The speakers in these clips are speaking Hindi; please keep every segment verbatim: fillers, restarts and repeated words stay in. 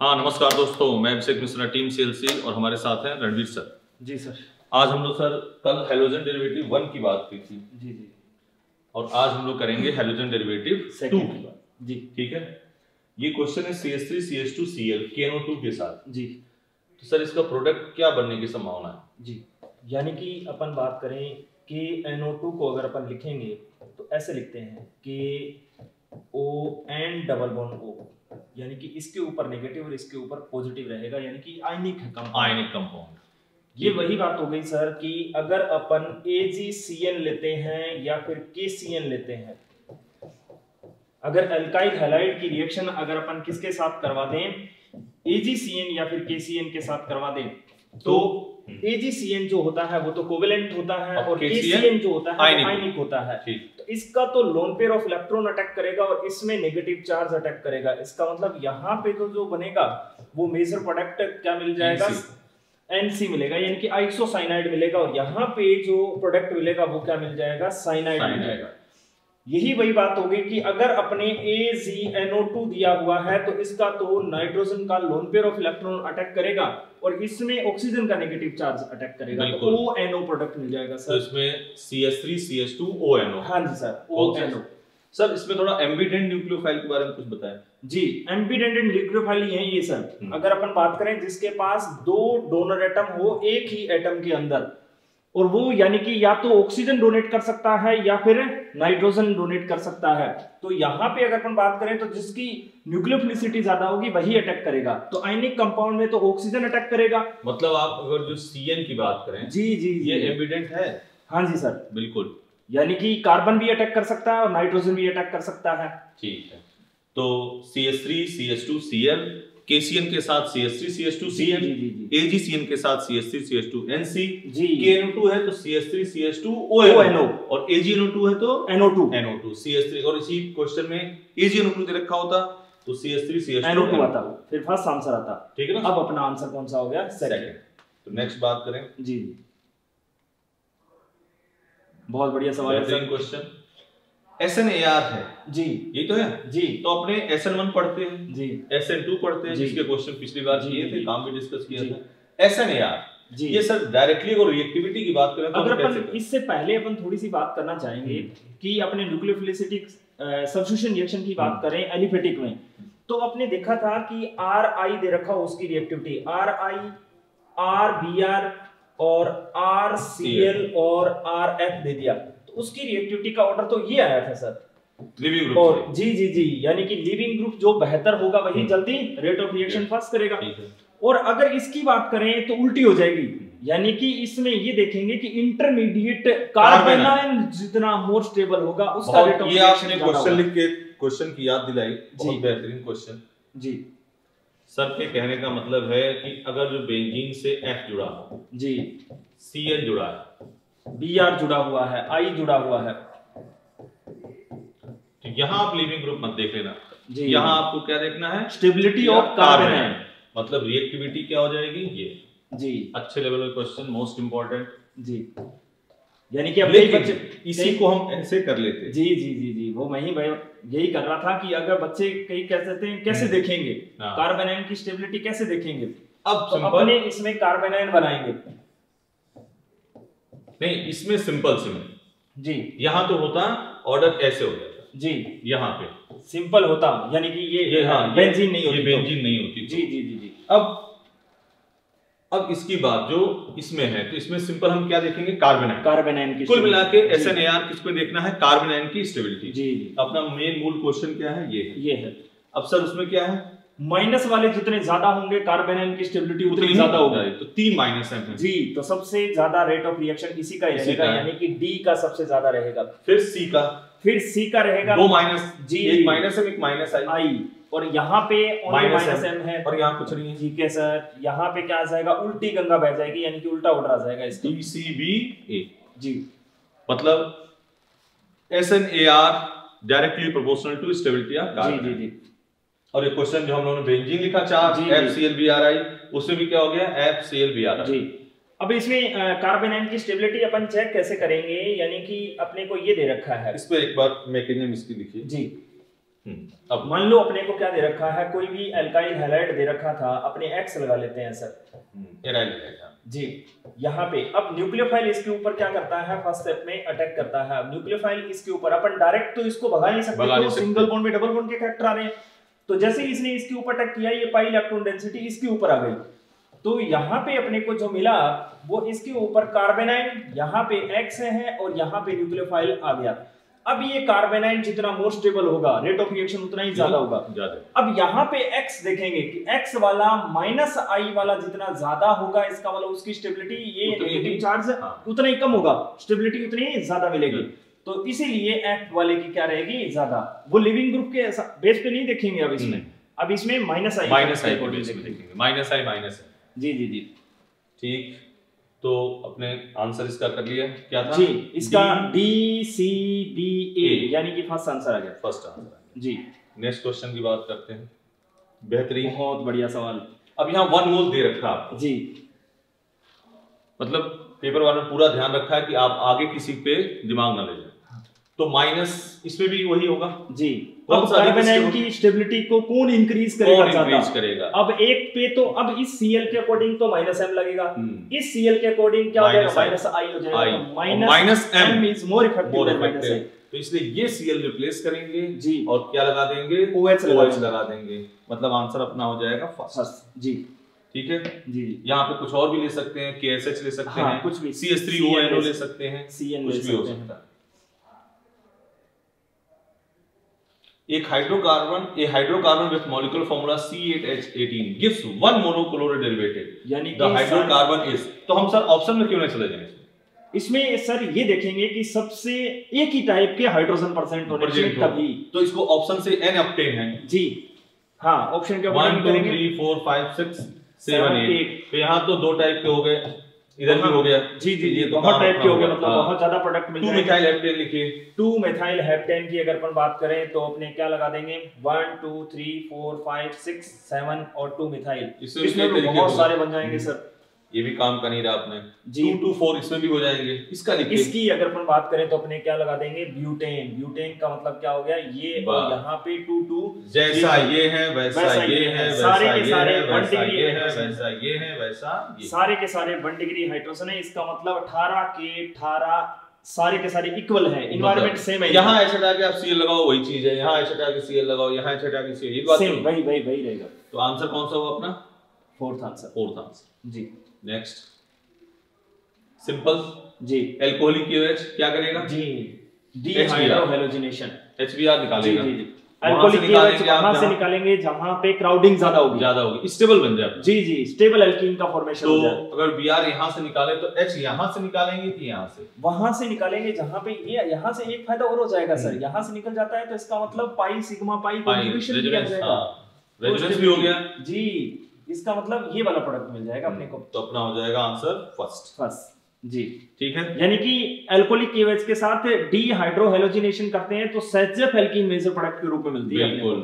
हाँ नमस्कार दोस्तों, मैं अभिषेक मिश्रा, टीम सीएलसी, और हमारे साथ हैं रणवीर सर। जी सर। आज हम लोग सर कल हैलोजन डेरिवेटिव वन की बात की थी। जी जी। और आज हम लोग करेंगे हैलोजन डेरिवेटिव टू की बात। जी ठीक है। ये क्वेश्चन है C H three C H two C L K N O two के साथ। जी। तो सर इसका प्रोडक्ट क्या बनने की संभावना है? जी, यानी कि अपन बात करें कि एन ओ टू को अगर अपन लिखेंगे तो ऐसे लिखते हैं कि O N double bond O, यानी कि इसके ऊपर नेगेटिव और इसके ऊपर पॉजिटिव रहेगा, यानी कि आयनिक है कंपाउंड। Ionic compound. ये वही बात हो गई सर कि अगर अपन ए जी सी एन लेते हैं या फिर के सी एन लेते हैं, अगर अल्काइल हैलाइड की रिएक्शन अगर अपन किसके साथ करवा दें, ए जी सी एन या फिर के सी एन के साथ करवा दें, तो ए जी सी एन जो होता है वो तो कोवेलेंट होता है और के सी एन जो होता है वो आयनिक होता है। तो इसका तो lone pair of electron attack करेगा और इसमें नेगेटिव चार्ज अटैक करेगा। इसका मतलब यहाँ पे तो जो बनेगा वो मेजर प्रोडक्ट क्या मिल जाएगा, एनसी मिलेगा, यानी कि आइसोसाइनाइड मिलेगा, और यहाँ पे जो प्रोडक्ट मिलेगा वो क्या मिल जाएगा, साइनाइड मिल जाएगा। यही वही बात होगी कि अगर अपने ए जी एन ओ टू दिया हुआ है तो इसका तो नाइट्रोजन का lone pair of electron attack करेगा और इसमें ऑक्सीजन का नेगेटिव चार्ज अटैक करेगा, तो ओ एन ओ प्रोडक्ट मिल जाएगा सर। तो इसमें C H three C H two O N O. हाँ जी sir, O N O. Sir इसमें थोड़ा एम्बिडेंट न्यूक्लियोफाइल के बारे में कुछ बताएं। जी, एम्बिडेंट न्यूक्लियोफाइल ये ये सर, अगर अपन बात करें जिसके पास दो डोनर एटम हो एक ही एटम के अंदर, और वो यानी कि या तो ऑक्सीजन डोनेट कर सकता है या फिर नाइट्रोजन डोनेट कर सकता है, तो यहाँ पे अगर अपन बात करें तो जिसकी न्यूक्लियोफिलिसिटी ज्यादा होगी वही अटैक करेगा। तो आयनिक कंपाउंड में तो ऑक्सीजन अटैक करेगा। मतलब आप अगर जो सी एन की बात करें, जी जी, ये एविडेंट है। हाँ जी सर, बिल्कुल, यानी कि कार्बन भी अटैक कर सकता है और नाइट्रोजन भी अटैक कर सकता है। ठीक है। तो C H three C H two C L, K C N के साथ C H three C H two C N, A G C N के साथ C H three C H two N C, K N O two है तो C H three C H two O N O, और A G N O two है तो N O two N O two C H three, और इसी क्वेश्चन में ए जी एन ओ टू दे रखा होता तो C H three C H two N O two आता, फिर फर्स्ट आंसर आता। ठीक है ना। अब अपना आंसर कौन सा हो गया, सेकंड। तो नेक्स्ट बात करें। जी, बहुत बढ़िया सवाल है sir. Question S N A R है जी, ये तो है जी। तो अपने एस एन वन पढ़ते हैं जी, एस एन टू पढ़ते हैं, जिसके क्वेश्चन पिछली बार किए थे, काम भी डिस्कस किया था। एस एन ए आर जी, ये सर डायरेक्टली और रिएक्टिविटी की बात करें तो अगर अपन इससे पहले अपन थोड़ी सी बात करना चाहेंगे कि अपने न्यूक्लियोफिलिसिटी सब्स्टिट्यूशन रिएक्शन की बात करें एलिफेटिक में, तो आपने देखा था कि आर आई दे रखा हो उसकी reactivity, R I, R B R और आर सी एल और आर एफ दे दिया, तो उसकी रिएक्टिविटी का ऑर्डर तो ये आया था सर, लिविंग ग्रुप। और जी जी जी, यानी कि लिविंग ग्रुप जो बेहतर होगा वही जल्दी रेट ऑफ रिएक्शन फास्ट करेगा। और अगर इसकी बात करें तो उल्टी हो जाएगी, यानी कि इसमें ये देखेंगे कि इंटरमीडिएट कार्बेनाइन जितना मोर स्टेबल होगा उसका रेट ऑफ रिएक्शन। ये आपने क्वेश्चन लिख के क्वेश्चन की याद दिलाई, बहुत बेहतरीन क्वेश्चन जी। सर के कहने का मतलब है कि अगर जो बेंजीन से F जुड़ा हो जी, सी एन जुड़ा है, बी आर जुड़ा हुआ है, आई जुड़ा हुआ है, तो यहाँ आप लिविंग ग्रुप मत देख लेना, यहाँ आपको क्या देखना है, स्टेबिलिटी ऑफ कार्बेनाइन, मतलब रिएक्टिविटी क्या हो जाएगी ये जी। अच्छे लेवल का क्वेश्चन, मोस्ट इंपॉर्टेंट जी। यानी कि अपने बच्चे इसी को हम ऐसे कर लेते जी जी जी जी, वो मैं ही भाई यही कर रहा था कि अगर बच्चे कई कह सकते हैं कैसे देखेंगे कार्बेनाइन की स्टेबिलिटी, कैसे देखेंगे, अब तो अपने इसमें कार्बेनाइन बनाएंगे नहीं, इसमें सिंपल सिंपल जी, यहाँ तो होता ऑर्डर ऐसे हो जाता जी, यहाँ पे सिंपल होता, यानी कि ये, ये हाँ, बेंजीन नहीं होती, ये बेंजीन नहीं होती जी जी जी जी। अब अब इसकी बात जो इसमें है, तो इसमें सिंपल हम क्या देखेंगे, कार्बेनाइन, कार्बेनाइन की कुल मिला के एस एन ए आर किसको देखना है, कार्बेनाइन की स्टेबिलिटी जी। अपना मेन मूल क्वेश्चन क्या है, ये है ये है। अब सर उसमें क्या है, माइनस वाले जितने ज्यादा होंगे कार्बेनाइन की स्टेबिलिटी उतनी ज्यादा होगी, तो तीन माइनस है जी। तो सबसे ज्यादा रेट ऑफ रिएक्शन इसी का ही रहेगा, यानी कि डी का सबसे ज्यादा रहेगा, फिर सी का, फिर सी का रहेगा दो माइनस जी, एक माइनस एम एक माइनस आई आई, और यहाँ पे माइनस एम है और यहाँ कुछ नहीं है। ठीक है सर, यहाँ पे क्या आ जाएगा, उल्टी गंगा बह जाएगी, यानी कि उल्टा ऑर्डर आ जाएगा इसका, डी सी बी ए जी। मतलब S N A R directly proportional to stability of carbon जी जी। और एक क्वेश्चन जो हम लोगों ने बेंजीन लिखा चार F C L B R I, उसमें भी क्या हो गया, F C L B R I जी। अब इसमें कार्बेनाइन की स्टेबिलिटी अपन चेक कैसे करेंगे, यानी कि अपने को ये दे रखा है, इस पे एक बार मैकेनिज्म इसकी लिखिए जी। अब मान लो अपने को क्या दे रखा है, कोई भी एल्काइल हैलाइड दे रखा था, अपने एक्स लगा लेते हैं सर जी। यहाँ पे अब न्यूक्लियोफाइल इसके ऊपर क्या करता है, फर्स्ट स्टेप में अटैक करता है। न्यूक्लियोफाइल इसके ऊपर, अपन डायरेक्ट तो इसको भगा नहीं सकते, तो सिंगल बॉन्ड में डबल बॉन्ड के कैरेक्टर आ रहे हैं, तो जैसे इसने इसके ऊपर अटैक किया, ये पाई इलेक्ट्रॉन डेंसिटी इसके ऊपर आ गई, तो यहाँ पे अपने को जो मिला वो इसके ऊपर कार्बेनाइन, यहाँ पे एक्स है और यहाँ पे न्यूक्लियोफाइल आ गया। अब ये कार्बेनाइन जितना मोर स्टेबल होगा, रेट ऑफ रिएक्शन उतना ही ज्यादा होगा। अब यहाँ पे x देखेंगे कि x वाला माइनस आई वाला जितना ज्यादा होगा, इसका वाला उसकी स्टेबिलिटी, ये नेगेटिव चार्ज उतना ही कम होगा, स्टेबिलिटी उतनी ही ज्यादा मिलेगी। तो इसीलिए F वाले की क्या रहेगी, ज्यादा। वो लिविंग ग्रुप के बेस पे नहीं देखेंगे अब इसमें, अब इसमें माइनस आई माइनस आई देखेंगे, माइनस आई माइनस है। जी जी जी ठीक, तो अपने आंसर इसका कर लिया, क्या था जी, इसका डी सी बी ए यानी कि फर्स्ट आंसर आ गया, फर्स्ट आंसर जी। नेक्स्ट क्वेश्चन की बात करते हैं। बेहतरीन, बहुत बढ़िया सवाल। अब यहाँ वन मोल दे रखा आपको जी, मतलब पेपर वाले ने पूरा ध्यान रखा है कि आप आगे किसी पे दिमाग ना ले जाए, तो माइनस इसमें भी वही होगा जी। अब कार्बेनाइन की स्टेबिलिटी को कौन इंक्रीज करेगा, कौन इंक्रीज करेगा? अब एक पे तो अब इस Cl के अकॉर्डिंग तो माइनस एम लगेगा, इस Cl के अकॉर्डिंग क्या हो जाएगा, माइनस आई हो जाएगा, minus M is more effective than minus I. तो इसलिए ये Cl रिप्लेस करेंगे जी, और क्या लगा देंगे, OH OH लगा देंगे, मतलब आंसर अपना हो जाएगा फर्स्ट जी। ठीक है जी, यहाँ पे कुछ और भी ले सकते हैं, के एस एच ले सकते हाँ, हैं, कुछ भी C H three O N O ले सकते हैं, सी एन कुछ भी हो सकता है। एक hydrocarbon, a hydrocarbon with molecular formula C eight H eighteen gives one monochloride derivative, यानी द हाइड्रोकार्बन इज। तो हम सर ऑप्शन में क्यों नहीं चले जाएंगे इसमें? सर ये देखेंगे कि सबसे एक ही टाइप के हाइड्रोजन परसेंट होने चाहिए तभी, तो इसको ऑप्शन से एन ऑक्टेन है जी। हाँ, ऑप्शन के one two three four five six seven eight, तो यहाँ तो दो टाइप के हो गए, इधर भी हो गया जी जी जी, बहुत टाइप के हो गए, मतलब बहुत ज्यादा प्रोडक्ट मिल जाएगा। टू मिथाइल हेप्टेन लिखिए, टू मिथाइल हेप्टेन की अगर अपन बात करें तो अपने क्या लगा देंगे, one two three four five six seven और टू मिथाइल, इसमें बहुत सारे बन जाएंगे सर। ये भी काम कर नहीं रहा आपने, टू टू फोर इसमें भी हो जाएंगे। इसका लिखिए, इसकी अगर अपन बात करें तो अपने क्या लगा देंगे, ब्यूटेन। ब्यूटेन का मतलब क्या हो गया, ये और यहाँ पे टू टू, जैसा ये है वैसा ये है, सारे के सारे वन डिग्री है, वैसा ये है वैसा ये, सारे के सारे वन डिग्री हाइड्रोजन है। इसका मतलब अठारह के अठारह सारे के सारे इक्वल है, एनवायरनमेंट सेम है। यहाँ ऐसा हटा के आप सीएल लगाओ वही चीज है, यहाँ ऐसा हटा के सीएल लगाओ, यहाँ ऐसा हटा के सीएल, ये बात सेम वही वही वही रहेगा। तो आंसर कौन सा हुआ अपना, फोर्थ आंसर, फोर्थ आंसर जी। नेक्स्ट सिंपल जी, एल्कोहलिक OH क्या करेगा जी, डीहाइड्रोहेलोजिनेशन, एचबीआर निकालेगा जी जी। एल्कोहलिक OH वहां से निकालेंगे जहां पे क्राउडिंग ज्यादा होगी, ज्यादा होगी, स्टेबल बन जाए जी जी, स्टेबल एल्कीन का फॉर्मेशन हो जाए। तो अगर Br यहां से निकाले तो H यहां से निकालेंगे कि यहां से, वहां से निकालेंगे जहां पे ये, यहां से एक फायदा और हो जाएगा सर, यहां से निकल जाता है तो इसका मतलब पाई सिग्मा पाई कंट्रीब्यूशन किया जाएगा, रेजोनेंस भी हो गया जी। इसका मतलब ये वाला प्रोडक्ट मिल जाएगा अपने को, तो अपना हो जाएगा आंसर फर्स्ट फर्स्ट जी। ठीक है, यानी कि एल्कोहलिक OH के साथ डीहाइड्रोहेलोजिनेशन करते हैं तो सेजेफ एल्कीन मेजर प्रोडक्ट के रूप में मिलती है। बिल्कुल।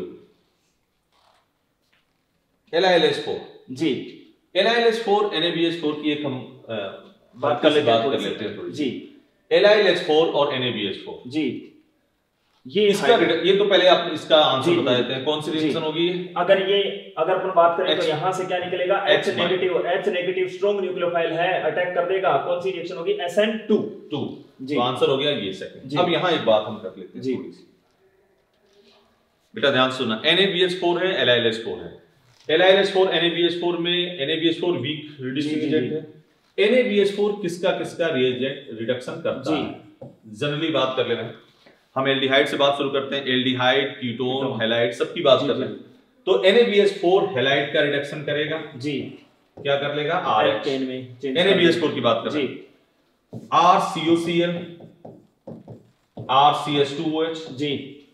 L I L H four जी, L I L H four N A B H four की एक हम बात कर लेते हैं थोड़ी जी। L I L H four और N A B H four जी, ये इसका ये तो पहले आप इसका आंसर बता देते हैं, कौन सी रिएक्शन होगी। अगर ये अगर अपन बात करें तो यहाँ से क्या निकलेगा, H negative, H negative strong nucleophile है, अटैक कर देगा, कौन सी रिएक्शन होगी, एस एन टू टू। तो आंसर हो गया ये सेकंड। अब यहाँ एक बात हम कर लेते हैं थोड़ी सी, बेटा ध्यान सुनना, N A B H four है, L I L H four है। L I L H four N A B H four में N A B H four weak reducing agent है, N A B H four किसका किसका रिएजेंट रिडक्शन करता है, जनरली बात कर लेना है। हम एल्डिहाइड से बात शुरू करते हैं, एल्डिहाइड, कीटोन, हैलाइड सबकी बात कर रहे हैं। तो N A B H four halide का रिडक्शन करेगा जी, क्या कर लेगा, आर एच में N A B H four की बात कर रहे हैं, R C O C L, R C H two O H जी।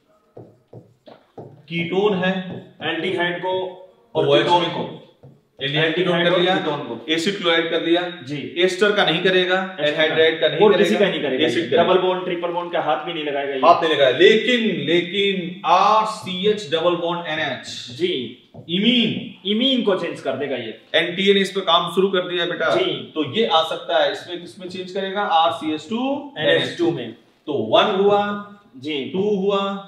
कीटोन है, एल्डिहाइड को और कीटोन को, एल्डिहाइड कीटोन कर लिया, एसिड क्लोराइड कर लिया जी। एस्टर का नहीं करेगा, एल्हाइड्राइड का नहीं करेगा, किसी का नहीं करेगा, acid double bond triple bond का हाथ भी नहीं लगाएगा, हाथ नहीं लगाएगा। लेकिन लेकिन R C H double bond N H जी, इमीन इमीन को चेंज कर देगा ये, एनटीए ने इस पे काम शुरू कर दिया बेटा जी। तो ये आ सकता है इसमें, किसमें चेंज करेगा, R C H two N H two में। तो वन हुआ जी, टू हुआ,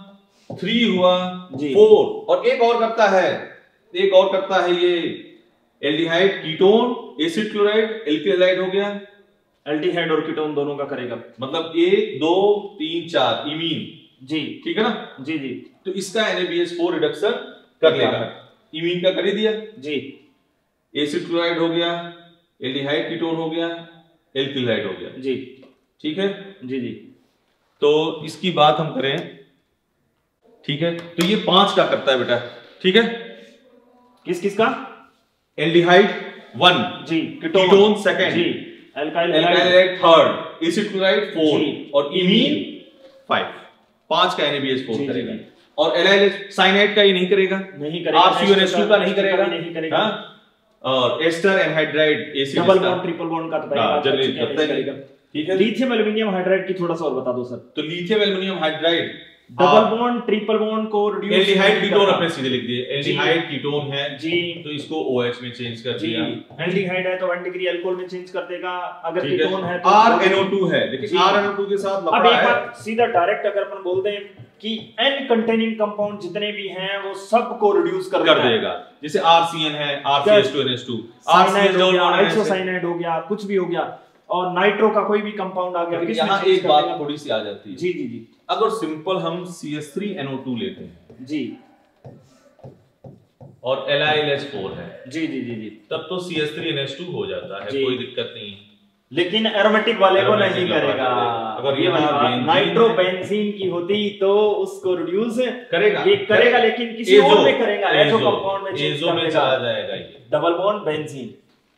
थ्री हुआ, फोर, और एक और करता है, एक और करता है ये aldehyde, ketone, acid chloride, alkyl halide हो गया। एल्डिहाइड और कीटोन दोनों का करेगा, मतलब एक दो तीन चार इमीन, जी ठीक है ना, जी जी। तो इसका N A B H four reduction कर लेगा। इमीन का कर ही दिया जी, एसिड क्लोराइड हो गया, एल्डिहाइड कीटोन हो गया, एल्किल हैलाइड हो गया जी, ठीक है जी जी। तो इसकी बात हम करें, ठीक है, तो ये पांच का करता है बेटा, ठीक है, किस किस का? एल्डिहाइड वन जी, कीटोन सेकंड जी, alkyl halide third, acid chloride four, और इमीन फाइव। पांच का N A B H four करेगा। और एलाइल साइनाइड का ये नहीं करेगा, नहीं करेगा, R C O N H two का नहीं करेगा, नहीं करेगा, और ester anhydride acid double bond triple bond का तो जनरेट करता है, ठीक है। लिथियम एल्युमिनियम हाइड्राइड की थोड़ा सा और बता दो सर। तो lithium aluminium hydride double bond triple bond को रिड्यूस, एल्डिहाइड कीटोन अपने सीधे लिख दिए, एल्डिहाइड कीटोन है जी, तो इसको OH में चेंज कर दिया। एल्डिहाइड है तो वन डिग्री अल्कोहल में चेंज कर देगा, अगर कीटोन है तो आर एन ओ टू है, लेकिन आर एन ओ टू के साथ लफड़ा है। अब एक है। बात सीधा डायरेक्ट अगर अपन बोल दें कि N कंटेनिंग कंपाउंड जितने भी हैं वो सब को रिड्यूस कर कर देगा, जैसे आर सी एन है, R C H two N H two, cyanide हो गया, आइसोसाइनाइड हो गया, कुछ भी हो गया, और नाइट्रो का कोई भी कंपाउंड आ गया, यहाँ एक बात थोड़ी सी आ जाती है। जी जी जी। अगर सिंपल हम C H three N O two लेते हैं जी और L I L H four है, जी जी जी जी, तब तो C H three N H two हो जाता है, कोई दिक्कत नहीं है। लेकिन एरोमेटिक वाले को नहीं करेगा। अगर ये नाइट्रो बेंजीन की होती तो उसको रिड्यूस करेगा, ये करेगा, लेकिन किसी और में करेगा, एजो कंपाउंड में चेंज एजो में चला जाएगा ये, डबल बॉन्ड बेंजीन।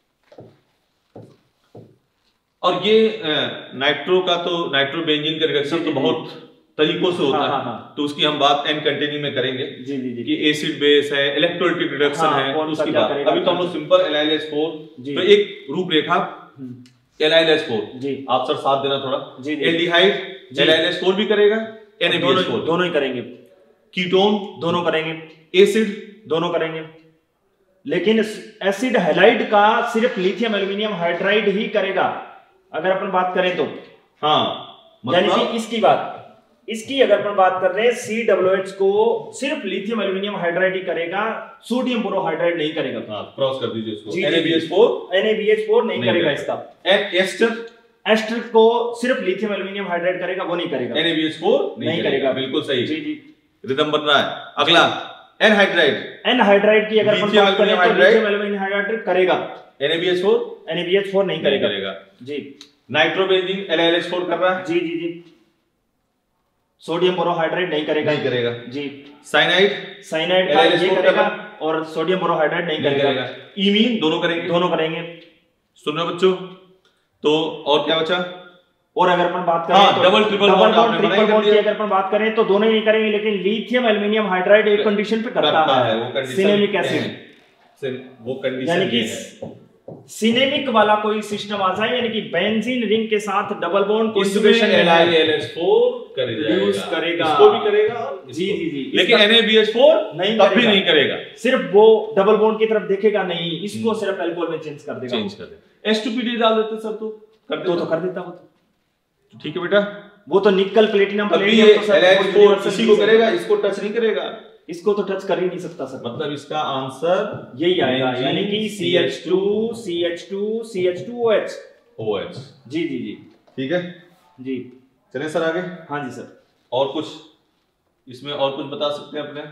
और ये नाइट्रो का तो नाइट्रो बेंजीन का रिडक्शन तो बहुत तरीकों से होता हाँ, है, हाँ, हाँ। तो उसकी हम बात एन कंटेनिंग में करेंगे जी जी जी, कि एसिड बेस है, इलेक्ट्रोलाइटिक रिडक्शन हाँ, है, कौन सा उसकी क्या बात। करेगा, अभी तो हम लोग simple L I L H four, तो एक रूपरेखा L I L H four जी, आप सर साथ देना थोड़ा। जी जी, aldehyde L I L H four भी करेगा, N A B H four दोनों ही करेंगे, कीटोन दोनों करेंगे, एसिड दोनों करेंगे, लेकिन एसिड हैलाइड का सिर्फ लिथियम एल्युमिनियम हाइड्राइड ही करेगा अगर अपन बात करें तो। हाँ, यानी कि इसकी बात, इसकी अगर अपन बात कर रहे हैं, सी डब्ल्यू एच को सिर्फ लिथियम एल्युमिनियम हाइड्राइड ही करेगा, सोडियम बोरोहाइड्राइड नहीं करेगा। हाँ, क्रॉस कर दीजिए इसको, N A B H four N A B H four नहीं करेगा इसका। एस्टर एस्टर को सिर्फ लिथियम एल्युमिनियम हाइड्राइड करेगा, वो नहीं करेगा। N A B H four नहीं करेगा, बिल्कुल सही जी जी, रिदम बन रहा है। अगला एनहाइड्राइड, एनहाइड्राइड की अगर अपन बात करें तो लिथियम एल्युमिनियम हाइड्राइड करेगा, N A B H four N A B H four नहीं करेगा जी। Nitrobenzene L I L H four कर रहा है जी जी जी, सोडियम बोरोहाइड्राइड नहीं करेगा, नहीं करेगा जी। साइनाइड साइनाइड का ये करेगा और सोडियम बोरोहाइड्राइड नहीं करेगा। इमीन दोनों करेंगे, दोनों करेंगे। सुनो बच्चों, तो और क्या बचा? और अगर अपन बात करें हाँ, तो double triple double bond triple bond की अगर अपन बात करें तो दोनों ही नहीं करेंगे, लेकिन लिथियम एल्युमिनियम हाइड्राइड एक कंडीशन पे करता है, वो कंडीशन सिनेमिक एसिड, वो कंडीशन यानी कि सिनेमिक वाला कोई सिस्टम आ जाए, यानी कि बेंजीन रिंग के साथ double bond conjugation L I L H four use करेगा, इसको भी करेगा जी जी जी, लेकिन N A B H four नहीं तब भी नहीं करेगा, सिर्फ वो डबल बॉन्ड की तरफ देखेगा नहीं, इसको सिर्फ अल्कोहल में चेंज कर देगा, चेंज कर देगा। एच टू पी डी डाल देते सर, तो कर तो तो कर देता वो, तो ठीक है बेटा, वो तो निकल प्लेटिनम प्लेटिनम तो sir L I H four इसी को करेगा, इसको टच नहीं करेगा, इसको तो टच कर ही नहीं सकता सर। मतलब इसका आंसर यही आएगा, यानी कि C H two C H two C H two O H O H जी जी जी, ठीक है जी। चले सर आगे। हाँ जी सर, और कुछ इसमें और कुछ बता सकते हैं अपने?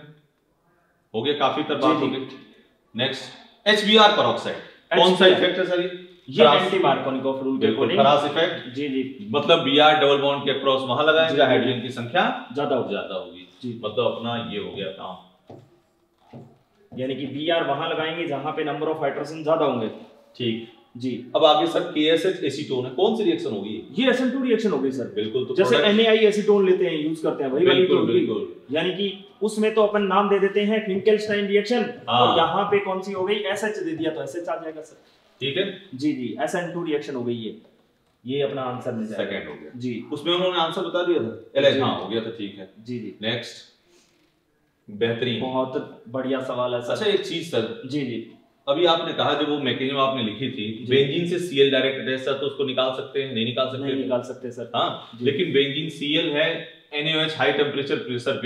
हो गया, काफी तर बात हो गई। Next H B R peroxide, कौन सा इफेक्ट है सर? ये एंटी मार्कोनिकोव रूल के अकॉर्डिंग खरास इफेक्ट जी जी, मतलब बी आर डबल बॉन्ड के क्रॉस वहां लगाएंगे, हाइड्रोजन की संख्या ज्यादा हो ज्यादा होगी जी, मतलब अपना ये हो गया काम, यानी कि बी आर वहां लगाएंगे जहां पे नंबर ऑफ हाइड्रोजन ज्यादा होंगे, ठीक जी। अब आगे सर के एस एच एसीटोन है, कौन सी रिएक्शन होगी? ये एस एन टू रिएक्शन होगी सर, बिल्कुल। तो जैसे एन ए आई एसीटोन लेते हैं, यूज करते हैं, वही वाली तो होगी, यानी कि उसमें तो अपन नाम दे देते हैं फिंकेल्स्टाइन रिएक्शन, और यहाँ पे कौन सी हो गई, एसएच दे दिया तो एसएच आ जाएगा सर, ठीक है जी जी। एस एन टू रिएक्शन हो गई, ये ये अपना आंसर मिल जाएगा, सेकंड हो गया जी। उसमें उन्होंने आंसर बता दिया था, एल हाँ हो गया था, ठीक है जी जी। नेक्स्ट, बेहतरीन, बहुत बढ़िया सवाल है सर। अच्छा एक चीज सर, जी जी, अभी आपने कहा जब वो मैकेनिज्म आपने लिखी थी, बेंजीन से सीएल डायरेक्ट अटैच था, तो उसको निकाल सकते हैं? नहीं निकाल सकते, नहीं निकाल सकते सर, हाँ, लेकिन बेंजीन सीएल है एनएओएच हाई टेम्परेचर प्रेशर पे,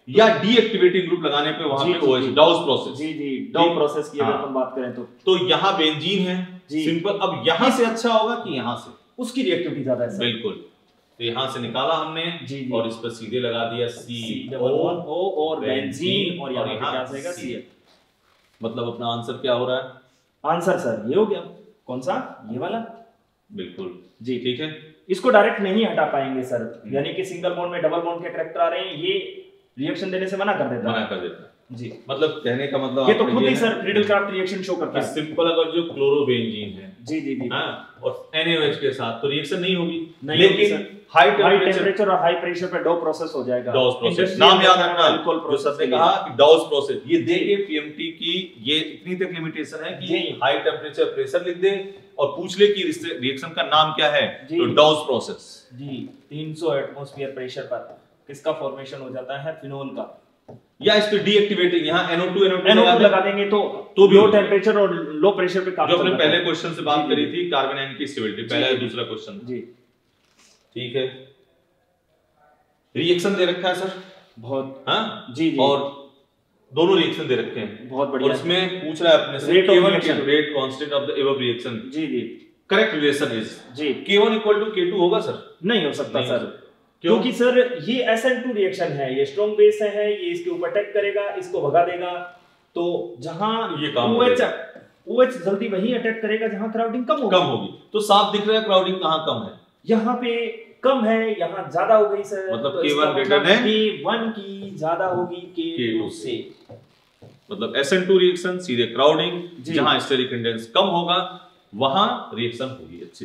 या डीएक्टिवेटिंग ग्रुप लगाने पे वहां पे ओएच डाउस प्रोसेस। जी जी डाउ प्रोसेस की अगर हम बात करें तो तो यहाँ बेंजीन है सिंपल। अब यहाँ से अच्छा होगा कि यहाँ से? उसकी रिएक्टिविटी ज्यादा है। बिल्कुल, तो यहाँ से निकाला हमने जी जी। और इस पर सीधे लगा दिया सी ओ और बेंजीन और यहाँ क्या आएगा सी। मतलब अपना आंसर क्या हो रहा है? आंसर सर ये हो गया। कौन सा? ये वाला। बिल्कुल जी ठीक है। इसको डायरेक्ट नहीं हटा पाएंगे सर, यानी कि सिंगल बॉन्ड में डबल बॉन्ड के कैरेक्टर आ रहे हैं, ये रिएक्शन देने से मना कर देता है। मना कर देता है जी। मतलब कहने का मतलब ये तो खुद ही सर क्रीडलक्राफ्ट रिएक्शन शो करता है। सिंपल अगर जो क्लोरोबेंजीन है जी जी जी हां और NaOH के साथ तो रिएक्शन नहीं होगी, लेकिन हाई टेम्परेचर और हाई प्रेशर पे डॉउ प्रोसेस हो जाएगा। डाउस प्रोसेस नाम याद रखना, जो सर ने कहा कि डाउस प्रोसेस, ये देखे पीएमटी की ये इतनी तक लिमिटेशन है कि हाई टेम्परेचर प्रेशर लिख दे और पूछ ले कि रिएक्शन का नाम क्या है, तो डाउस प्रोसेस जी। तीन सौ एटमॉस्फेयर प्रेशर पर किसका फॉर्मेशन हो जाता है? फिनोल का। या इस पे डीएक्टिवेटिंग यहाँ N O two N O two N O two लगा देंगे तो तो लो टेम्परेचर और लो प्रेशर पे काम जो हमने पहले क्वेश्चन से बात करी थी कार्बन आयन की स्टेबिलिटी, पहला या दूसरा क्वेश्चन जी ठीक है। रिएक्शन दे रखा है सर बहुत हाँ जी जी और दोनों रिएक्शन दे रखे हैं बहुत बढ़िया। और इसमें पूछ रहा है अपने से के वन के rate constant of the above reaction. जी जी करेक्ट रिलेशन इज जी K one equal to K two होगा सर? नहीं हो सकता सर, क्योंकि सर ये एस एन टू रिएक्शन है, ये स्ट्रॉन्ग बेस है, ये इसके ऊपर अटैक करेगा, इसको भगा देगा, तो जहां ये काम OH OH जल्दी वहीं अटैक करेगा जहां क्राउडिंग कम होगी कम होगी। तो साफ दिख रहा है क्राउडिंग कहां कम है, यहाँ पे कम है, यहाँ ज्यादा हो गई सर। मतलब के वन ग्रेटर है के वन की ज्यादा होगी के टू से। मतलब एस एन टू रिएक्शन सीधे क्राउडिंग, जहां स्टेरिक इंडेंस कम होगा वहां रिएक्शन होगी अच्छी।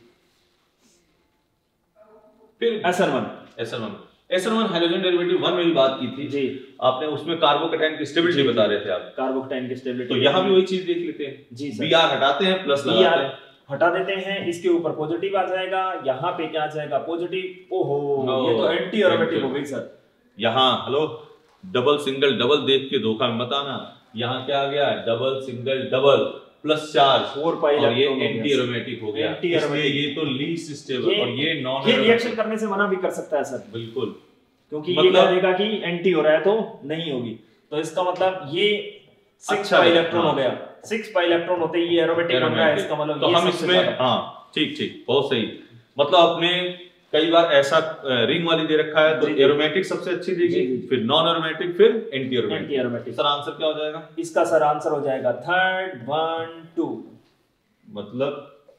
फिर S N one S N one S N one hydrogen derivative one में भी बात की थी जी, आपने उसमें कार्बोकैटायन की स्टेबिलिटी बता रहे थे आप, कार्बोकैटायन की स्टेबिलिटी। तो यहाँ भी वही चीज देख लेते हैं जी सर। बीआर हटाते हैं प्लस लगाते हैं, हटा देते हैं, इसके ऊपर पॉजिटिव आ जाएगा, यहाँ पे क्या आ जाएगा पॉजिटिव। ओहो ये तो एंटी एरोमेटिक हो गई सर। यहाँ हेलो डबल सिंगल डबल देख के धोखा मत आना, यहाँ क्या आ गया double single double plus charge four pi और ये एंटी एरोमेटिक हो गया, इसलिए ये तो लीस्ट स्टेबल और ये नॉन ये रिएक्शन करने से मना भी कर सकता है सर। बिल्कुल, क्योंकि मतलब, ये कह देगा कि एंटी हो रहा है तो नहीं होगी, तो इसका मतलब ये सिक्स पाई इलेक्ट्रॉन हो गया, सिक्स पाई इलेक्ट्रॉन होते ही ये एरोमेटिक बन रहा है, इसका मतलब तो हम इसमें हाँ ठीक ठीक बहुत सही। मतलब आपने कई बार ऐसा रिंग वाली दे रखा है तो एरोमेटिक सबसे अच्छी देगी, फिर नॉन एरोमेटिक, फिर anti aromatic. Anti aromatic sir answer क्या हो जाएगा इसका? सर आंसर हो जाएगा थर्ड वन टू, मतलब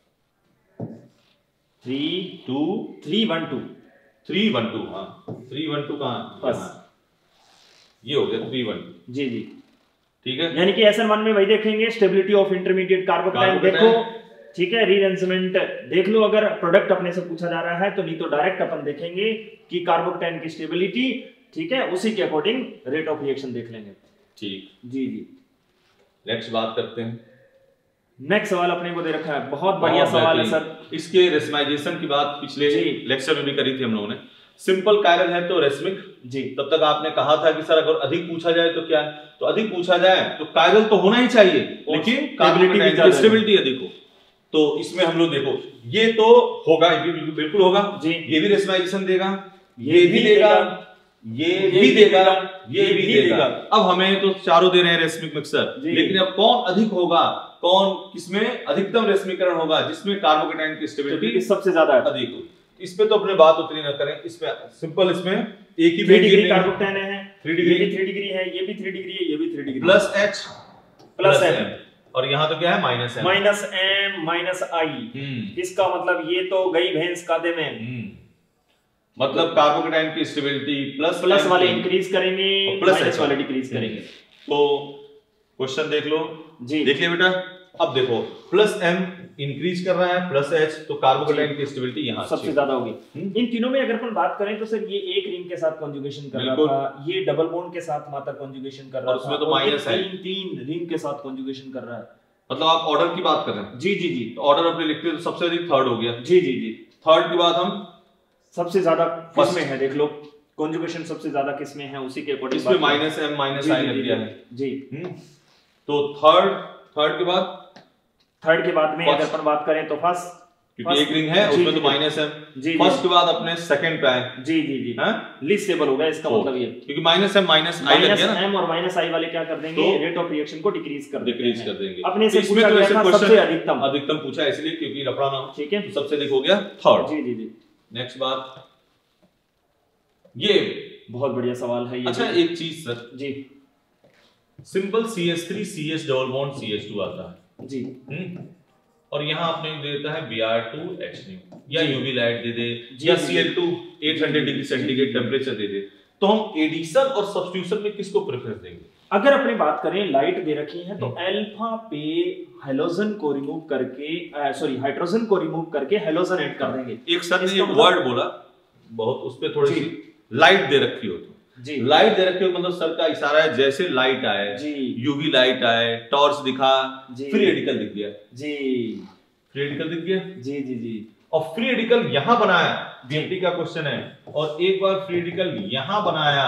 three two three one two three one two हाँ थ्री वन टू कहाँ ये हो गया थ्री वन टू जी जी ठीक है। यानी कि एस एन वन में वही देखेंगे स्टेबिलिटी ऑफ इंटरमीडिएट कार्बोकैटायन देखो, ठीक है, रीअरेंजमेंट देख लो अगर प्रोडक्ट अपने से पूछा जा रहा है तो, नहीं तो डायरेक्ट अपन देखेंगे कि कार्बोकैटायन की स्टेबिलिटी, ठीक है, उसी के अकॉर्डिंग रेट ऑफ रिएक्शन देख लेंगे। ठीक जी जी नेक्स्ट बात करते हैं। नेक्स्ट सवाल अपने को दे रखा है, बहुत बढ़िया सवाल है सर। इसके रेसमाइजेशन की बात पिछले लेक्चर में भी करी थी हम लोगों ने। सिंपल कायरल है तो रेसमिक जी, तब तक आपने कहा था कि सर अगर अधिक पूछा जाए तो क्या, तो अधिक पूछा जाए तो कायरल तो होना ही चाहिए, लेकिन कार्बोकैटायन स्टेबिलिटी अधिक हो, तो इसमें हम लोग देखो ये तो होगा, ये भी बिल्कुल होगा जी, ये भी रेसमाइजेशन देगा, ये भी देगा, ये भी देगा, ये भी देगा। अब हमें तो चारों दे रहे हैं रेसमिक मिक्सर, लेकिन अब कौन अधिक होगा, कौन किसमें अधिकतम रेसमीकरण होगा, जिसमें कार्बोकैटायन की स्टेबिलिटी सबसे ज्यादा अधिक हो। इस पे तो अपने बात उतनी ना करें, इसमें सिंपल इसमें एक ही डिग्री कार्बोकैटायन है, थ्री डिग्री थ्री डिग्री है, ये भी थ्री डिग्री है, ये भी three degree plus H plus M, और यहाँ तो क्या है minus M minus M minus I. इसका मतलब ये तो गई भैंस कादे में, मतलब कार्बोकैटायन की स्टेबिलिटी प्लस प्लस वाले इंक्रीज करेंगे, माइनस वाले डिक्रीज करेंगे। तो क्वेश्चन देख लो जी, देख लिया बेटा। अब देखो प्लस एम इंक्रीज कर रहा है, प्लस एच, तो कार्बोकैटायन की स्टेबिलिटी यहाँ सबसे ज्यादा होगी। इन तीनों में अगर अपन बात करें तो सर ये एक रिंग के साथ कॉन्जुगेशन कर रहा था, ये डबल बॉन्ड के साथ मात्र कॉन्जुगेशन कर रहा था, उसमें तो माइनस है, तीन तीन रिंग के साथ कॉन्जुगेशन कर रहा है। मतलब आप ऑर्डर की बात कर रहे हैं? जी जी जी, तो ऑर्डर अपने लिखते हैं तो सबसे अधिक थर्ड हो गया। जी जी जी, थर्ड के बाद हम सबसे ज्यादा किसमें है देख लो, कॉन्जुगेशन सबसे ज्यादा किसमें है उसी के अकॉर्डिंग इसमें माइनस एम माइनस आई लग गया है जी। तो थर्ड थर्ड के बाद थर्ड के बाद में अगर अपन बात करें तो फर्स्ट क्योंकि एक रिंग है उसमें तो माइनस है। फर्स्ट के बाद अपने सेकंड पे आए। जी जी जी लीस्ट स्टेबल होगा इसका मतलब ये, क्योंकि माइनस है माइनस आई लग गया ना, एम और माइनस आई वाले क्या कर देंगे, रेट ऑफ रिएक्शन को डिक्रीज कर देंगे डिक्रीज कर देंगे। अपने से पूछा गया था सबसे अधिकतम अधिकतम पूछा इसलिए क्योंकि लफड़ा ना, ठीक है, सबसे अधिक हो गया थर्ड। जी जी जी नेक्स्ट बात, ये बहुत बढ़िया सवाल है ये। अच्छा एक चीज sir ji, simple C H three C H double bond C H two आता है जी, हम्म और यहाँ आपने दे देता है B R two H nu या यूवी लाइट दे दे या C L two eight hundred degree centigrade temperature दे दे, तो हम एडिशन और सब्स्टिट्यूशन में किसको प्रेफरेंस देंगे? अगर अपनी बात करें लाइट दे रखी है तो अल्फा पे हेलोजन को रिमूव करके, सॉरी हाइड्रोजन को रिमूव करके हेलोजन ऐड कर देंगे। एक सर ने एक वर्ड बोला बहुत, उस पे थोड़ी सी लाइट दे रखी हो तो जी, लाइट दे रखी हो मतलब सर का इशारा है जैसे लाइट आए जी, यूवी लाइट आए, टॉर्च दिखा, फ्री रेडिकल दिख गया जी, फ्री रेडिकल दिख गया जी जी जी, और फ्री रेडिकल यहां बनाया, बीएमटी का क्वेश्चन है, और एक बार फ्री रेडिकल यहां बनाया,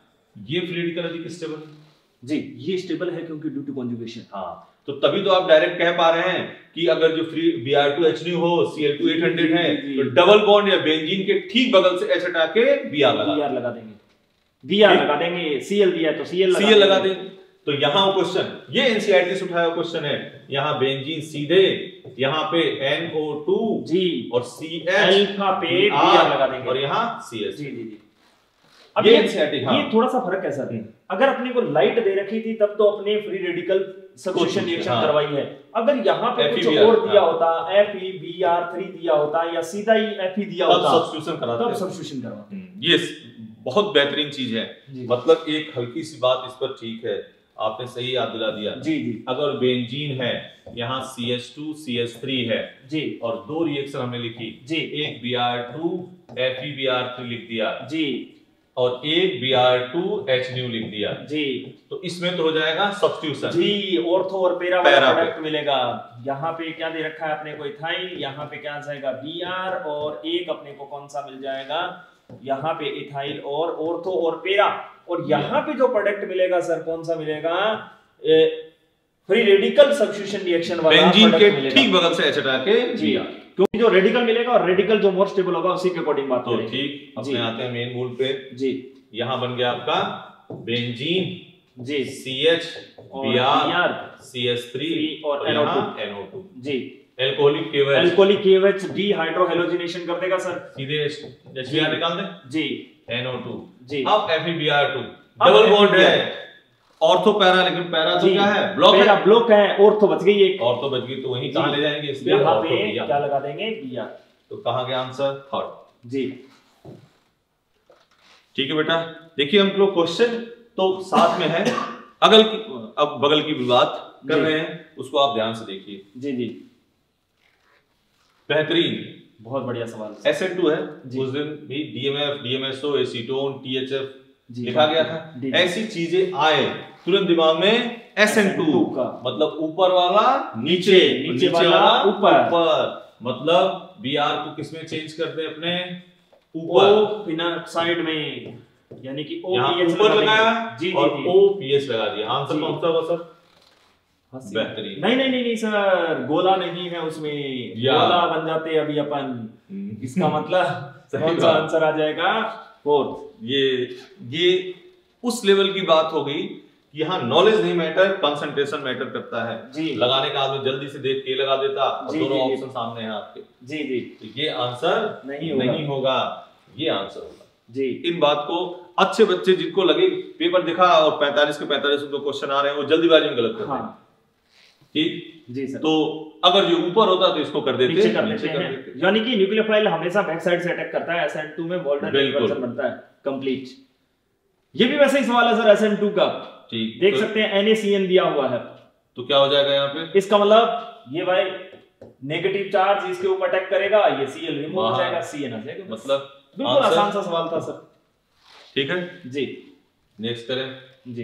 ये फ्री रेडिकल अधिक स्टेबल जी, ये स्टेबल है क्योंकि ड्यू टू कॉन्जुगेशन। हाँ तो तभी तो आप डायरेक्ट कह पा रहे हैं कि अगर जो free B R two H nu हो, C L two eight hundred है तो डबल बॉन्ड या बेंजीन के ठीक बगल से एच हटा के बी आर लगा बीआर लगा देंगे, बीआर लगा देंगे, सीएल दिया तो सीएल लगा सीएल लगा देंगे। तो यहाँ क्वेश्चन ये एनसीईआरटी से उठाया क्वेश्चन है, यहाँ बेंजीन सीधे यहाँ पे एन ओ टू जी और सी एच अल्फा पे बीआर लगा देंगे और यहाँ सी एच। जी जी जी, अब ये एनसीईआरटी, हाँ ये थोड़ा सा फर्क है सर, अगर अपने को लाइट दे रखी थी तब तो अपने फ्री रेडिकल सब्स्टिट्यूशन रिएक्शन हाँ। करवाई है। अगर यहाँ पे कुछ और दिया होता, F E B R three दिया होता या सीधा ही एफ ई दिया होता, तब सब्स्टिट्यूशन कराते, तब सब्स्टिट्यूशन करवाते। ये बहुत बेहतरीन चीज है, मतलब एक हल्की सी बात इस पर ठीक है, आपने सही याद दिला दिया जी जी। अगर बेंजीन है यहाँ C H two C H three है जी और दो रिएक्शन हमने लिखी जी, एक B R two F E B R three लिख दिया जी और एक B R two H nu लिख दिया जी, तो इसमें तो हो जाएगा सब्स्टिट्यूशन जी, ऑर्थो और पैरा वाला प्रोडक्ट मिलेगा। यहाँ पे क्या दे रखा है अपने को इथाइल, यहाँ पे क्या जाएगा बी आर और एक अपने को कौन सा मिल जाएगा यहाँ पे इथाइल और ऑर्थो और पैरा, और यहाँ पे जो प्रोडक्ट मिलेगा सर कौन सा मिलेगा, फ्री रेडिकल सब्स्टिट्यूशन रिएक्शन वाला बेंजीन के ठीक बगल से एच हटा के जी, क्योंकि जो रेडिकल मिलेगा और रेडिकल जो मोर स्टेबल होगा उसी के अकॉर्डिंग बात करें। तो ठीक, अपने आते हैं मेन मूल पे जी, यहाँ बन गया आपका बेंजीन जी C H B R C H three और एन ओ टू जी, alcoholic KH alcoholic KH dehydrohalogenation कर देगा सर, सीधे एचबीआर निकाल दे जी, एन ओ टू जी, अब F E B R two double bond है, ऑर्थो पैरा, लेकिन पैरा तो क्या है ब्लॉक है, ब्लॉक है, ऑर्थो बच गई एक, ऑर्थो बच गई तो वहीं कहां ले जाएंगे इसलिए यहाँ पे क्या लगा देंगे बीआर, तो कहां गया आंसर थर्ड जी। ठीक है बेटा, देखिए हम लोग क्वेश्चन तो साथ में है, अगल की अब बगल की भी बात कर रहे हैं, उसको आप ध्यान से देखिए जी जी, बेहतरीन बहुत बढ़िया सवाल। एस एन टू है, उस दिन भी डीएमएफ डीएमएसओ एसीटोन टीएचएफ लिखा गया था, ऐसी चीजें आए तुरंत दिमाग में एस एन टू का मतलब ऊपर वाला नीचे, नीचे वाला ऊपर, मतलब बी आर को किसमें चेंज करते हैं अपने ऊपर साइड में, यानी कि ओ पीएच ऊपर लगाया जी और ओ पीएच लगा दिया, आंसर कौन सा होगा सर? बेहतरीन। नहीं नहीं नहीं सर, गोला नहीं है उसमें, गोला बन जाते अभी अपन, इसका मतलब कौन सा आंसर आ जाएगा फोर्थ। ये ये उस लेवल की बात हो गई, यहाँ नॉलेज नहीं मैटर, कंसंट्रेशन मैटर करता है जी, लगाने का आदमी जल्दी से देख के लगा देता और दोनों ऑप्शन सामने हैं आपके जी जी, तो ये आंसर नहीं होगा, नहीं होगा, ये आंसर होगा जी। इन बात को अच्छे बच्चे जिनको लगे पेपर दिखा और पैंतालीस के पैंतालीस उनको क्वेश्चन आ रहे हैं वो जल्दीबाजी में गलत करते हैं, ठीक जी सर। तो अगर जो ऊपर होता तो इसको कर देते, नीचे कर देते हैं, यानी कि न्यूक्लियोफाइल हमेशा बैक साइड से अटैक करता है, एस एन टू में बोल्डन रिवर्सन बनता है कंप्लीट। ये भी वैसे ही सवाल है सर एस एन टू का, ठीक देख तो, सकते हैं एन ए सी एन दिया हुआ है, तो क्या हो जाएगा यहाँ पे, इसका मतलब ये भाई नेगेटिव चार्ज इसके ऊपर अटैक करेगा, ये सीएल रिमूव हो जाएगा, सीएन आ जाएगा, मतलब बिल्कुल आसान सा सवाल था सर। ठीक है जी, नेक्स्ट करें जी,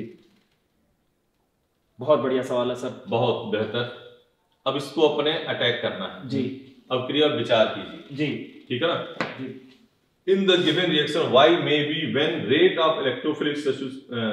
बहुत बढ़िया सवाल है सर, बहुत बेहतर। अब इसको अपने अटैक करना है जी, अब क्रिया विचार कीजिए जी, ठीक है ना जी। In the given reaction Y may be when rate of electrophilic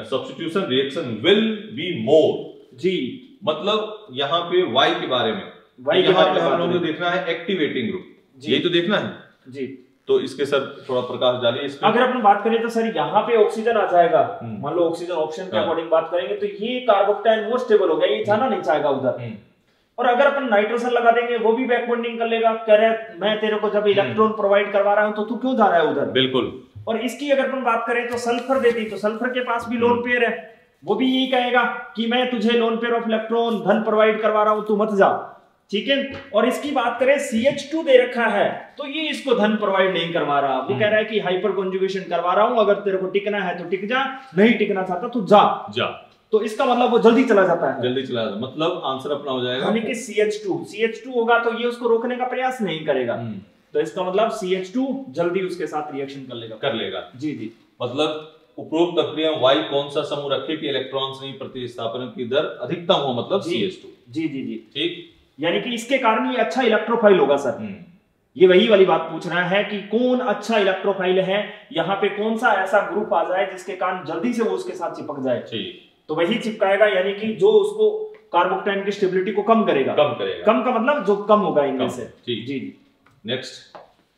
substitution reaction will be more जी, मतलब यहाँ पे Y के बारे में वाई यहाँ पे हम लोगों को देखना है एक्टिवेटिंग ग्रुप, यही तो देखना है जी। तो इसके सर थोड़ा प्रकाश डालिए इस पे। अगर अपन बात करें तो सर यहाँ पे ऑक्सीजन आ जाएगा, मान लो ऑक्सीजन ऑप्शन के अकॉर्डिंग बात करेंगे तो ये कार्बोक्टाइन मोर स्टेबल हो गया, ये जाना नहीं चाहेगा उधर। और अगर अपन नाइट्रोजन लगा देंगे वो भी बैकबॉन्डिंग कर लेगा, कह रहे मैं तेरे को जब इलेक्ट्रॉन प्रोवाइड करवा रहा हूं तो तू क्यों जा रहा है उधर। बिल्कुल। और इसकी अगर अपन बात करें तो सल्फर देती, तो सल्फर के पास भी लोन पेयर है, वो भी यही कहेगा कि मैं तुझे लोन पेयर ऑफ इलेक्ट्रॉन धन प्रोवाइड करवा रहा हूं, तू मत जा, ठीक है। और इसकी बात करें सी एच टू दे रखा है तो ये इसको धन प्रोवाइड नहीं करवा रहा, वो कह रहा है कि हाइपर कॉन्जुगेशन करवा रहा हूं, अगर तेरे को टिकना है तो टिक जा, नहीं टिकना चाहता तो जा जा। तो इसका मतलब वो जल्दी चला जाता है, जल्दी चला जाता है, मतलब आंसर अपना हो जाएगा। यानी कि C H two C H two होगा तो ये उसको रोकने का प्रयास नहीं करेगा, तो इसका मतलब सी एच टू जल्दी उसके साथ रिएक्शन कर लेगा कर लेगा जी जी। मतलब उपरोक्त प्रक्रिया वाई कौन सा समूह रखे कि इलेक्ट्रॉन्स नहीं प्रतिस्थापन की दर अधिकतम हो, मतलब सी एच टू। जी जी जी ठीक, यानी कि इसके कारण ये अच्छा इलेक्ट्रोफाइल होगा सर। ये वही वाली बात पूछ रहा है कि कौन अच्छा इलेक्ट्रोफाइल है, यहाँ पे कौन सा ऐसा ग्रुप आ जाए जिसके कारण जल्दी से वो उसके साथ चिपक जाए, तो वही चिपकाएगा, यानी कि जो उसको कार्बोक्टाइन की स्टेबिलिटी को कम करेगा। कम करेगा, कम का मतलब जो कम होगा इनमें से। जी जी। Next,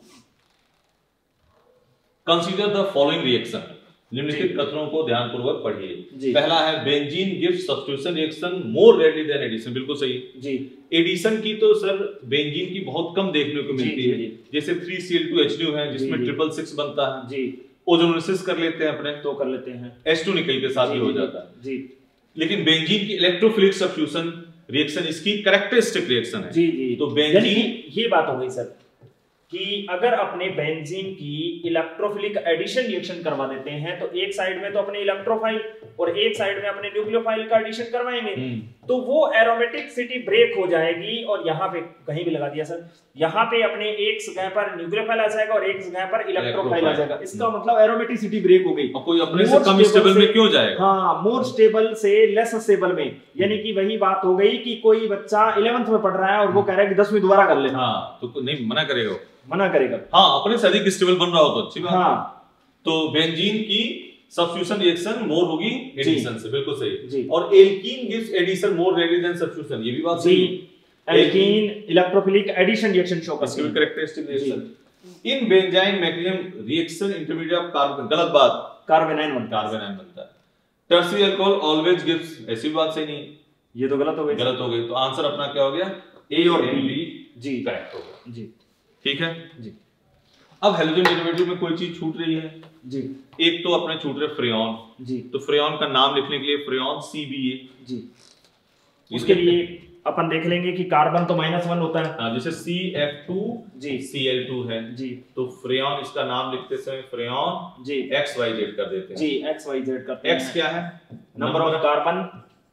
consider the following reaction, निम्नलिखित कथनों को ध्यानपूर्वक पढ़िए। पहला है benzene gives substitution reaction more readily than addition, बिल्कुल सही जी। एडिशन की तो सर बेंजीन की बहुत कम देखने को मिलती है, जैसे three C L two H two है जिसमें ट्रिपल सिक्स बनता है जी, ओजोनोलिसिस कर लेते हैं अपने तो कर लेते हैं, एच टू निकल के साथ ही हो जाता है जी। लेकिन बेंजीन की इलेक्ट्रोफिलिक सब्स्टिट्यूशन रिएक्शन इसकी कैरेक्टरिस्टिक रिएक्शन है जी जी। तो बेंजीन, ये बात हो गई सर कि अगर अपने बेंजीन की इलेक्ट्रोफिलिक एडिशन रिएक्शन करवा देते हैं तो एक साइड में तो अपने इलेक्ट्रोफाइल और एक साइड में अपने न्यूक्लियोफाइल का एडिशन करवाएंगे, तो वो एरोमेटिसिटी ब्रेक हो जाएगी। और यहाँ पे कहीं भी लगा दिया सर, यहाँ पे अपने एक जगह पर न्यूक्लियोफाइल आ जाएगा और एक जगह पर इलेक्ट्रोफाइल आ जाएगा, इसका मतलब एरोमेटिसिटी ब्रेक हो गई। कोई अपने से कम स्टेबल में क्यों जाएगा? हाँ, मोर स्टेबल से लेस स्टेबल में, यानी कि वही बात हो गई कि कोई बच्चा इलेवेंथ में पढ़ रहा है और वो कह रहा है कि दसवीं दोबारा कर ले, हाँ तो नहीं मना करेगा, मना करेगा हाँ, अपने से अधिक स्टेबल बन रहा हो तो अच्छी बात हाँ। तो बेंजीन की सब्स्टिट्यूशन रिएक्शन मोर होगी एडिशन से, बिल्कुल सही। और alkene gives addition more ready than substitution, ये भी बात सही है। Alkene electrophilic addition reaction show करती है, characteristic reaction. In benzene magnesium reaction intermediate of carbon, गलत बात, कार्बेनाइन बनता है, कार्बेनाइन बनता है। टर्शियरी अल्कोहल ऑलवेज गिव्स, ऐसी बात सही नहीं, ये तो गलत हो गई, गलत हो गई। तो आंसर अपना क्या हो गया, ए और बी जी करेक्ट हो गया जी, ठीक है जी। अब हैलोजन डेरिवेटिव में कोई चीज छूट रही है जी, एक तो अपने छूट रहे फ्रेयॉन जी, तो फ्रेयॉन का नाम लिखने के लिए फ्रेयॉन सी बी ए जी, उसके लिए अपन देख लेंगे कि कार्बन तो माइनस वन होता है, हाँ, जैसे सी एफ टू जी सी एल टू है जी, तो फ्रेयॉन इसका नाम लिखते समय फ्रेयॉन जी एक्स वाई जेड कर देते हैं जी, एक्स वाई जेड करते हैं। एक्स क्या है, नंबर ऑफ कार्बन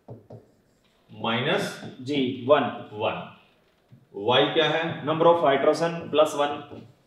माइनस जी वन वन, वाई क्या है, number of hydrogen plus one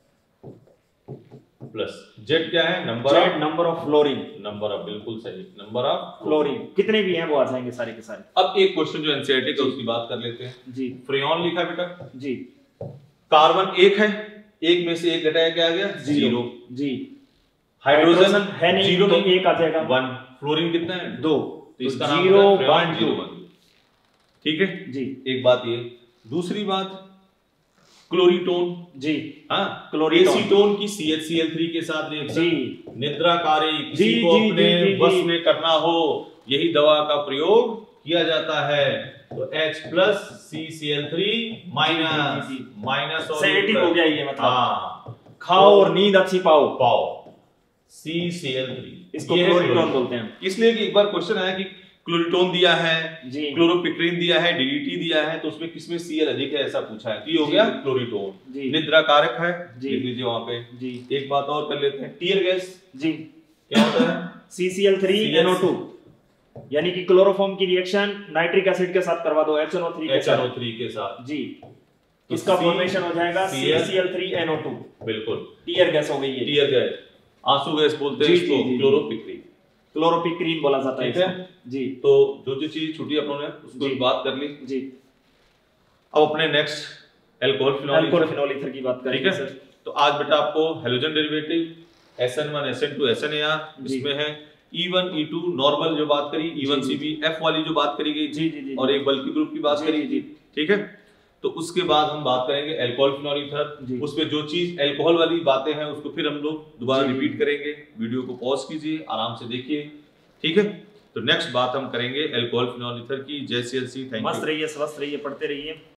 plus Z क्या है, number Z number of fluorine, number of, बिल्कुल सही, नंबर ऑफ फ्लोरीन, कितने भी हैं वो आ जाएंगे सारे के सारे। अब एक क्वेश्चन जो एनसीईआरटी का उसकी बात कर लेते हैं जी। फ्रेयॉन लिखा बेटा जी, कार्बन एक है, एक में से एक घटाया क्या आ गया, जीरो जी। हाइड्रोजन है नहीं, जीरो तो एक आ जाएगा वन, फ्लोरीन कितना है, दो, तो इसका जीरो वन टू, ठीक है जी। एक बात ये, दूसरी बात क्लोरीटोन जी, हाँ क्लोरीटोन, एसीटोन की C H C L three के साथ रिएक्शन निद्रा कार्य किसी जी, को जी, अपने जी, जी, बस में करना हो, यही दवा का प्रयोग किया जाता है। तो H plus C C L three minus minus और सेडेटिव हो गया ये, मतलब हाँ, खाओ और नींद अच्छी पाओ पाओ, सी सी एल थ्री, इसको क्लोरीटोन बोलते हैं। इसलिए कि एक बार क्वेश्चन आया कि क्लोरीटोन दिया है, क्लोरोपिक्रीन दिया है, डीडीटी दिया है, तो उसमें किसमें सीएल अधिक है ऐसा पूछा है, तो ये हो गया क्लोरीटोन। निद्रा कारक है, लिख लीजिए वहां पे जी। एक बात और कर लेते हैं, टीयर गैस जी क्या होता है, C C L three N O two, यानी कि क्लोरोफॉर्म की रिएक्शन नाइट्रिक एसिड के साथ करवा दो एच एन ओ थ्री के साथ, एच एन ओ थ्री के साथ जी, तो इसका फॉर्मेशन हो जाएगा C C L three N O two, बिल्कुल टीयर गैस हो गई है, टीयर गैस, आंसू गैस बोलते हैं इसको, क्लोरोपिक्रीन, क्लोरोपिक्रीन बोला जाता है, ठीक है जी। तो जो जो चीज छुट्टी अपनों ने उसको बात कर ली जी। अब अपने next alcohol phenol alcohol phenol ether की बात करेंगे सर। तो आज बेटा आपको halogen derivative S N one S N two S N A R इसमें है E one E two normal जो बात करी, E one C B F वाली जो बात करी गई जी, जी, जी, और एक बल्कि ग्रुप की बात करी जी, ठीक है। तो उसके बाद हम बात करेंगे अल्कोहल फिनॉल ईथर। उसमें जो चीज अल्कोहल वाली बातें हैं उसको फिर हम लोग दोबारा रिपीट करेंगे। वीडियो को पॉज कीजिए, आराम से देखिए, ठीक है। तो नेक्स्ट बात हम करेंगे अल्कोहल फिनॉल ईथर की। जय C L C, thank you. मस्त रहिए, स्वस्थ रहिए, पढ़ते रहिए।